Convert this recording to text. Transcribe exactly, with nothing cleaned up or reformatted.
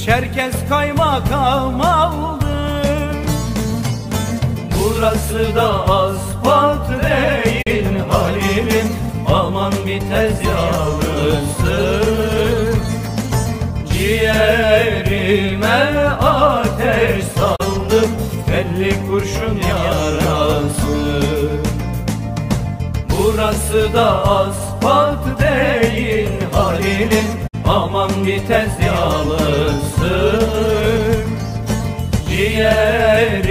Çerkez kaymakam aldı. Burası da asfalt değil Halil'im, aman bir tez yalısı. Ciğerime ateş saldı, elli kurşun yarası. Burası da asfalt değil Halil'im, aman bir tez yalısı. Ciğer